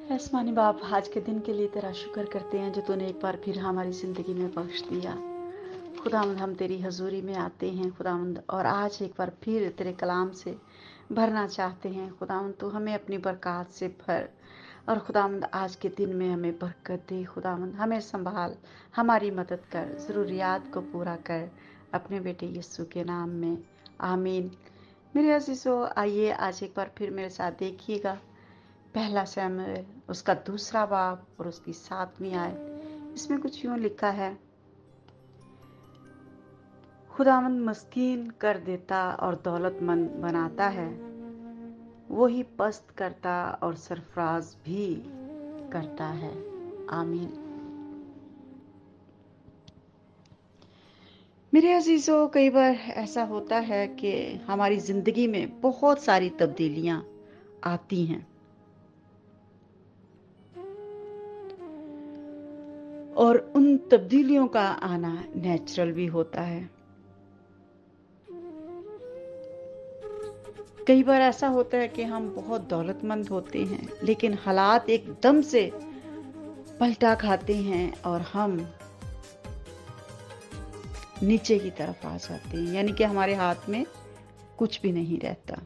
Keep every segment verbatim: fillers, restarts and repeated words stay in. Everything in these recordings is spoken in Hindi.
आसमानी बाप, आज के दिन के लिए तेरा शुक्र करते हैं जो तूने एक बार फिर हमारी ज़िंदगी में बख्श दिया। खुदावंद, हम तेरी हजूरी में आते हैं खुदावंद, और आज एक बार फिर तेरे कलाम से भरना चाहते हैं खुदावंद। तू हमें अपनी बरकत से भर, और खुदावंद आज के दिन में हमें बरकत दे खुदावंद। हमें संभाल, हमारी मदद कर, ज़रूरियात को पूरा कर, अपने बेटे यीशु के नाम में, आमीन। मेरे अजीज़ों, आइए आज एक बार फिर मेरे साथ देखिएगा पहला शमूएल, उसका दूसरा बाब और उसकी सातवीं आयत। इसमें कुछ यूं लिखा है, खुदावंद मस्कीन कर देता और दौलतमंद बनाता है, वो ही पस्त करता और सरफराज भी करता है, आमीन। मेरे अजीजों, कई बार ऐसा होता है कि हमारी जिंदगी में बहुत सारी तब्दीलियां आती हैं, और उन तब्दीलियों का आना नेचुरल भी होता है। कई बार ऐसा होता है कि हम बहुत दौलतमंद होते हैं, लेकिन हालात एकदम से पलटा खाते हैं और हम नीचे की तरफ आ जाते हैं, यानी कि हमारे हाथ में कुछ भी नहीं रहता।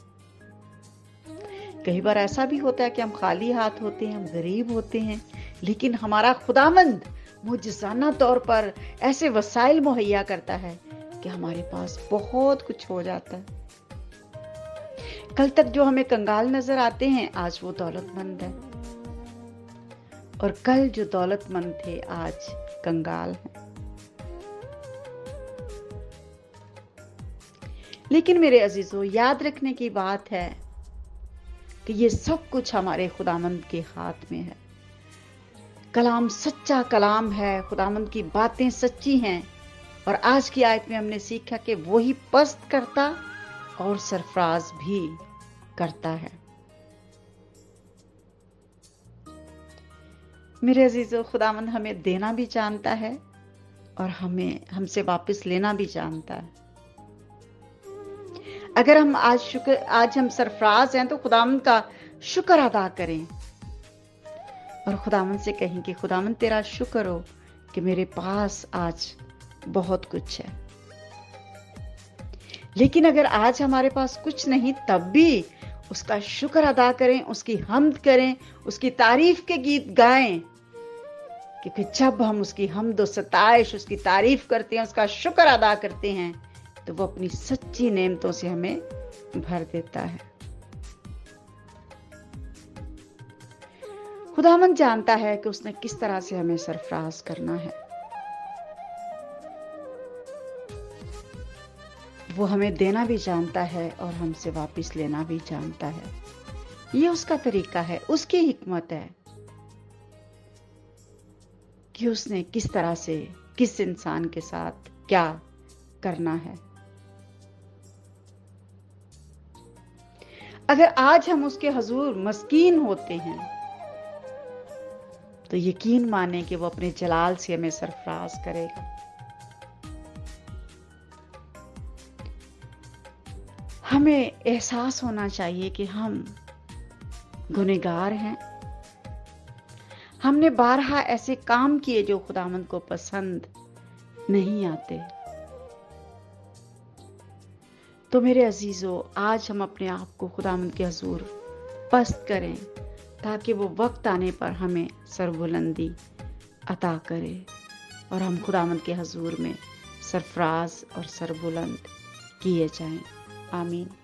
कई बार ऐसा भी होता है कि हम खाली हाथ होते हैं, हम गरीब होते हैं, लेकिन हमारा खुदावंद मुजज़ाना तौर पर ऐसे वसाइल मुहैया करता है कि हमारे पास बहुत कुछ हो जाता है। कल तक जो हमें कंगाल नजर आते हैं, आज वो दौलतमंद है, और कल जो दौलतमंद थे आज कंगाल हैं। लेकिन मेरे अजीजों, याद रखने की बात है कि ये सब कुछ हमारे खुदावंद के हाथ में है। कलाम सच्चा कलाम है, खुदावंद की बातें सच्ची हैं, और आज की आयत में हमने सीखा कि वो ही पस्त करता और सरफराज भी करता है। मेरे अजीजों, खुदावंद हमें देना भी जानता है और हमें हमसे वापस लेना भी जानता है। अगर हम आज शुक्र आज हम सरफराज हैं तो खुदावंद का शुक्र अदा करें, और खुदावंद से कहें कि खुदावंद तेरा शुक्र हो कि मेरे पास आज बहुत कुछ है। लेकिन अगर आज हमारे पास कुछ नहीं, तब भी उसका शुक्र अदा करें, उसकी हम्द करें, उसकी तारीफ के गीत गाएं, क्योंकि जब हम उसकी हम्द और सताइश, उसकी तारीफ करते हैं, उसका शुक्र अदा करते हैं, तो वो अपनी सच्ची नेमतों से हमें भर देता है। खुदावंद जानता है कि उसने किस तरह से हमें सरफराज करना है। वो हमें देना भी जानता है और हमसे वापस लेना भी जानता है। ये उसका तरीका है, उसकी हिकमत है कि उसने किस तरह से किस इंसान के साथ क्या करना है। अगर आज हम उसके हजूर मस्कीन होते हैं, तो यकीन माने कि वो अपने जलाल से हमें सरफराज करेगा। हमें एहसास होना चाहिए कि हम गुनहगार हैं। हमने बारहा ऐसे काम किए जो खुदावंद को पसंद नहीं आते। तो मेरे अजीजों, आज हम अपने आप को खुदावंद के हुजूर पस्त करें, ताकि वो वक्त आने पर हमें सरबुलंदी अता करे और हम खुदावंद के हुजूर में सरफराज और सरबुलंद किए जाएं। आमीन।